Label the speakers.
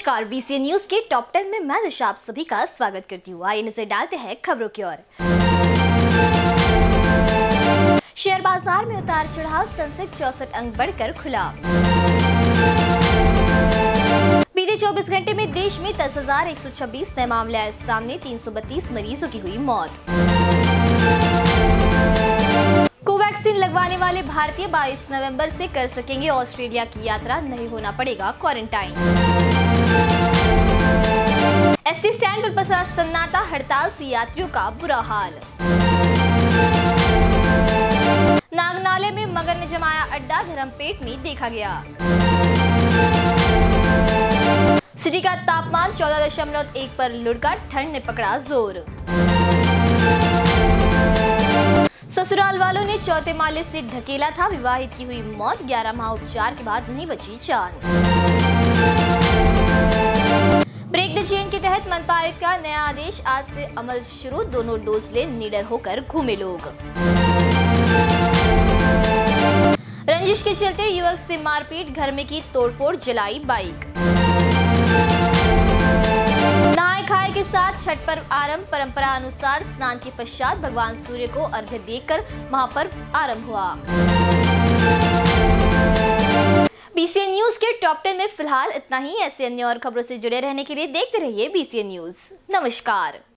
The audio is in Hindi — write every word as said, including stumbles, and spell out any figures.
Speaker 1: नमस्कार, बीसीएन न्यूज के टॉप टेन में मैं दिशा आप सभी का स्वागत करती हूँ। आइए नजर डालते हैं खबरों की ओर। शेयर बाजार में उतार चढ़ाव, सेंसेक्स चौसठ अंक बढ़कर खुला। बीते चौबीस घंटे में देश में दस हजार एक सौ छब्बीस नए मामले आए सामने, तीन सौ बत्तीस मरीजों की हुई मौत। कोवैक्सीन लगवाने वाले भारतीय बाईस नवंबर से कर सकेंगे ऑस्ट्रेलिया की यात्रा, नहीं होना पड़ेगा क्वारंटाइन। एसटी स्टैंड पर पसरा सन्नाटा, हड़ताल से यात्रियों का बुरा हाल। नागनाले में मगर ने जमाया अड्डा, धर्मपेट में देखा गया। सिटी का तापमान चौदह दशमलव एक पर लुढ़का, ठंड ने पकड़ा जोर। ससुराल वालों ने चौथे माले से ढकेला था, विवाहित की हुई मौत, ग्यारह माह उपचार के बाद नहीं बची जान। ब्रेक द चेन के तहत मनपा आयुक्त का नया आदेश आज से अमल शुरू, दोनों डोज ले निडर होकर घूमे लोग। रंजिश के चलते युवक से मारपीट, घर में की तोड़फोड़, जलाई बाइक। नहाए खाए के साथ छठ पर्व आरंभ, परंपरा अनुसार स्नान के पश्चात भगवान सूर्य को अर्घ्य देकर महापर्व आरंभ हुआ। बीसीएन न्यूज के टॉप टेन में फिलहाल इतना ही। ऐसे अन्य और खबरों से जुड़े रहने के लिए देखते रहिए बीसीएन न्यूज। नमस्कार।